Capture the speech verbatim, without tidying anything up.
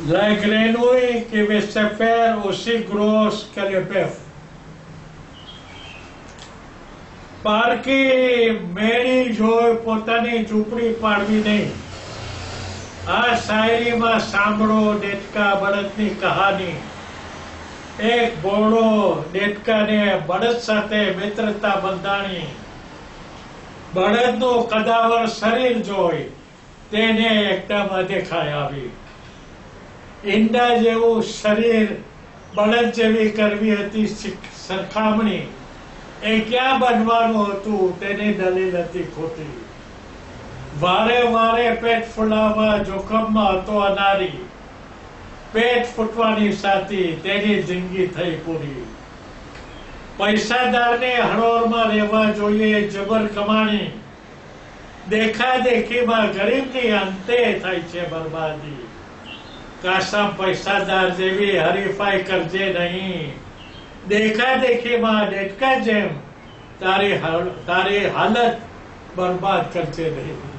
La grenouille qui veut se faire aussi grosse que le bœuf. પારકી મેળી જોઈ પોતાની ઝૂંપડી પાડવી નહીં. આ શાયરીમાં સાંભળો ડેટકા બળદની કહાની. એક ભોળો ડેટકાને બળદ સાથે મિત્રતા બંધાણી. બળદનું કદાવર શરીર જોઈ તેને એકદમ અદેખાઈ આવી. ઈંડા જેવું શરીર બળદ જેવી કરવી હતી સરખામણી. એ ક્યાં બનવાનું હતું તેની દલીલ હતી ખોટી. વારે વારે પેટ ફૂલાવા જોખમમાં હતો અનારી. પેટ ફૂટવાની સાથી તેની જિંદગી થઈ પૂરી. પૈસાદારને હરોળમાં રહેવા જોઈએ જબર કમાણી. દેખા દેખીમાં ગરીબની અંતે થાય છે બરબાદી. કાસમ પૈસાદાર જેવી હરીફાઈ કરજે નહીં. દેખા દેખીમાં ડેટકા જેમ તારી તારી હાલત બરબાદ કરશે નહીં.